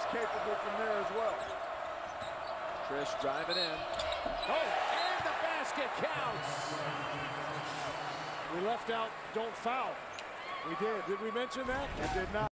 he's capable from there as well. Trish driving in. Oh, and the basket counts. We left out don't foul. We did. Did we mention that? We did not.